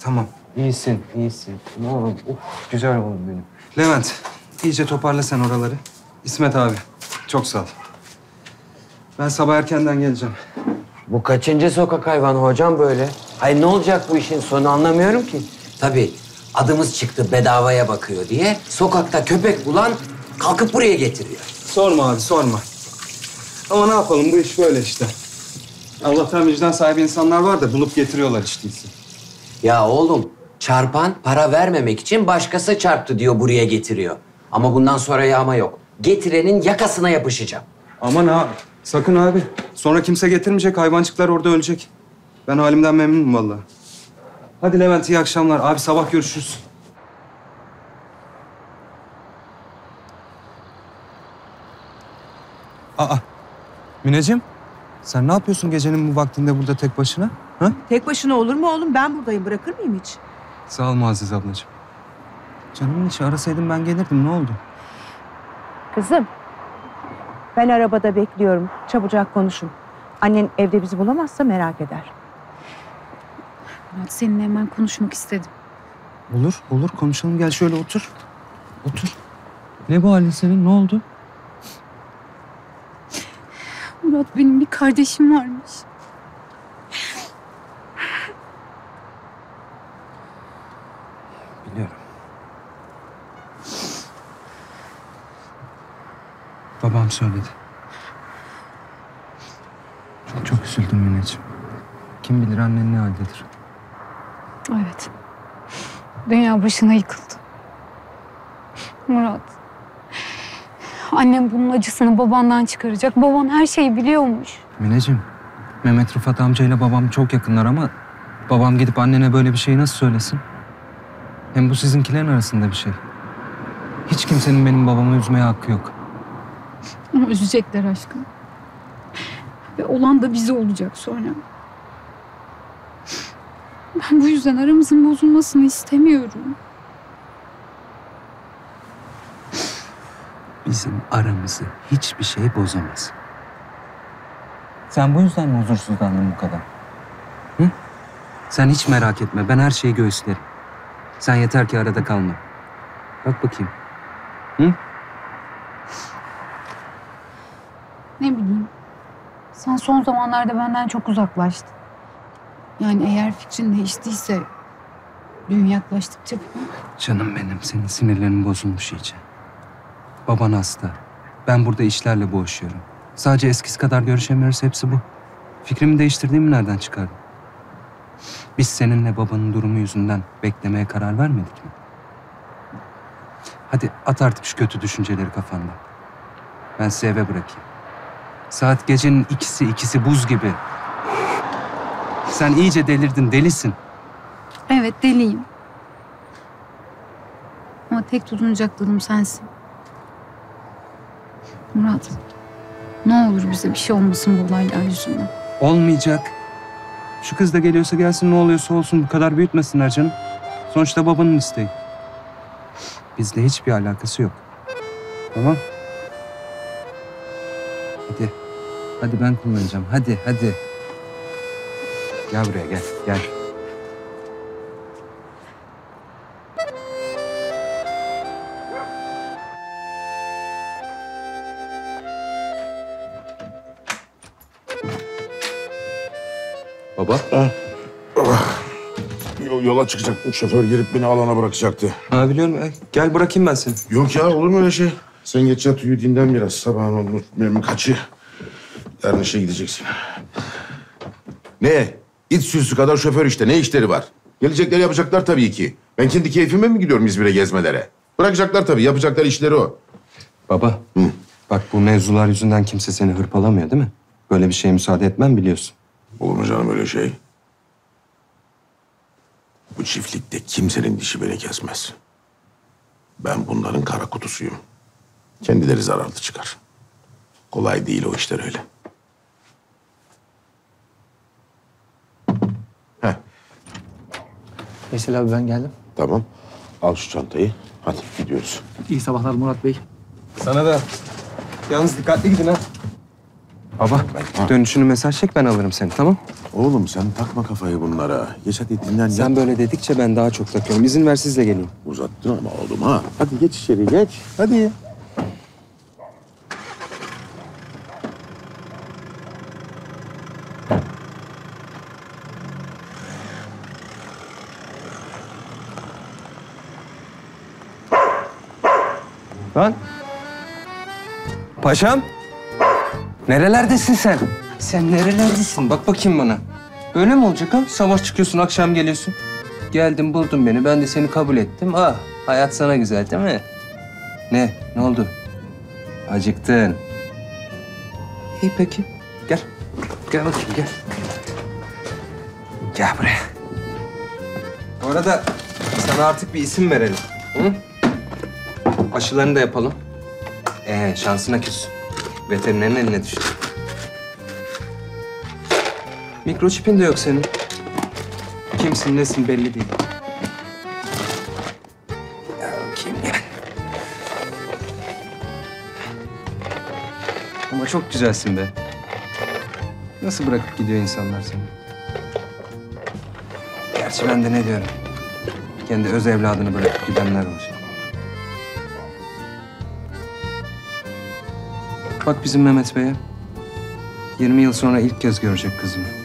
Tamam. İyisin, iyisin. Oğlum, güzel oğlum benim. Levent, iyice toparla sen oraları. İsmet abi, çok sağ ol. Ben sabah erkenden geleceğim. Bu kaçıncı sokak hayvanı hocam böyle? Hayır ne olacak bu işin sonu anlamıyorum ki. Tabii adımız çıktı bedavaya bakıyor diye sokakta köpek bulan kalkıp buraya getiriyor. Sorma abi, sorma. Ama ne yapalım, bu iş böyle işte. Allah'tan vicdan sahibi insanlar var da bulup getiriyorlar işte. Ya oğlum çarpan para vermemek için başkası çarptı diyor buraya getiriyor. Ama bundan sonra yağma yok. Getirenin yakasına yapışacağım. Aman abi, sakın abi. Sonra kimse getirmeyecek, hayvancıklar orada ölecek. Ben halimden memnunum vallahi. Hadi Levent, iyi akşamlar. Abi sabah görüşürüz. Aa, Mineciğim. Sen ne yapıyorsun gecenin bu vaktinde burada tek başına? Ha? Tek başına olur mu oğlum? Ben buradayım. Bırakır mıyım hiç? Sağ ol Muazzez ablacığım. Canımın içi, arasaydım ben gelirdim. Ne oldu? Kızım, ben arabada bekliyorum. Çabucak konuşun. Annen evde bizi bulamazsa merak eder. Murat seninle hemen konuşmak istedim. Olur, olur. Konuşalım. Gel şöyle otur. Otur. Ne bu halin senin? Ne oldu? Murat benim bir kardeşim varmış. Biliyorum. Babam söyledi. Çok üzüldüm Mineciğim. Kim bilir annen ne haldedir. Evet. Dünya başına yıkıldı. Murat. Annem bunun acısını babandan çıkaracak. Baban her şeyi biliyormuş. Mineciğim, Mehmet Rıfat amcayla babam çok yakınlar ama babam gidip annene böyle bir şeyi nasıl söylesin? Hem bu sizinkilerin arasında bir şey. Hiç kimsenin benim babamı üzmeye hakkı yok. Ama üzecekler aşkım. Ve olan da bize olacak sonra. Ben bu yüzden aramızın bozulmasını istemiyorum. Bizim aramızı hiçbir şey bozamaz. Sen bu yüzden mi huzursuzlandın bu kadar? Hı? Sen hiç merak etme. Ben her şeyi göğüslerim. Sen yeter ki arada kalma. Bak bakayım. Hı? Ne bileyim. Sen son zamanlarda benden çok uzaklaştın. Yani eğer fikrin değiştiyse düğün yaklaştıkça... Canım benim, senin sinirlerin bozulmuş iyice. Baban hasta. Ben burada işlerle boğuşuyorum. Sadece eskisi kadar görüşemiyoruz, hepsi bu. Fikrimi değiştirdiğimi nereden çıkardın? Biz seninle babanın durumu yüzünden beklemeye karar vermedik mi? Hadi at artık şu kötü düşünceleri kafanda. Ben sizi eve bırakayım. Saat gecenin ikisi buz gibi. Sen iyice delirdin, delisin. Evet deliyim. Ama tek tutunacak dalım sensin. Murat, ne olur bize bir şey olmasın bu olaylar yüzünden. Olmayacak. Şu kız da geliyorsa gelsin, ne oluyorsa olsun. Bu kadar büyütmesinler canım. Sonuçta babanın isteği. Bizle hiçbir alakası yok. Tamam? Hadi. Hadi ben kullanacağım. Hadi, hadi. Gel buraya, gel. Gel. Baba. Yola çıkacak. Şoför gelip beni alana bırakacaktı. Ha biliyorum. Gel bırakayım ben seni. Yok ya, olur mu öyle şey? Sen geç yat, uyu, dinlen biraz. Sabahın olur. Benim kaçı. Yarın işe gideceksin. Ne? İt sürüsü kadar şoför işte. Ne işleri var? Gelecekler, yapacaklar tabii ki. Ben kendi keyfime mi gidiyorum İzmir'e gezmelere? Bırakacaklar tabii. Yapacaklar işleri o. Baba. Hı. Bak bu mevzular yüzünden kimse seni hırpalamıyor değil mi? Böyle bir şeye müsaade etmem biliyorsun. Olur mu canım öyle şey? Bu çiftlikte kimsenin dişi beni kesmez. Ben bunların kara kutusuyum. Kendileri zararlı çıkar. Kolay değil o işler öyle. Heh, Veysel abi ben geldim. tamam. Al şu çantayı. Hadi gidiyoruz. İyi sabahlar Murat Bey. Sana da. Yalnız dikkatli gidin ha. Baba, dönüşünü mesaj çek, ben alırım seni, tamam? Oğlum sen takma kafayı bunlara. Geç hadi dinlen. Sen böyle dedikçe ben daha çok takıyorum. İzin ver, sizle geleyim. Uzattın ama oğlum ha. Hadi geç içeri geç. Hadi. Lan. Paşam. Nerelerdesin sen? Sen nerelerdesin? Bak bakayım bana. Böyle mi olacak ha? Sabah çıkıyorsun, akşam geliyorsun. Geldin, buldun beni. Ben de seni kabul ettim. Ah, hayat sana güzel değil mi? Ne? Ne oldu? Acıktın. İyi peki. Gel. Gel bakayım, gel. Gel buraya. Bu arada sana artık bir isim verelim. Hı? Aşılarını da yapalım. Şansına küs. Veterinerin eline düştü. Mikroçipin de yok senin. Kimsin, nesin belli değil. Ya bakayım gel. Ama çok güzelsin be. Nasıl bırakıp gidiyor insanlar seni? Gerçi ben de ne diyorum? Kendi öz evladını bırakıp gidenler var. Bak bizim Mehmet Bey'e. 20 yıl sonra ilk kez görecek kızımı.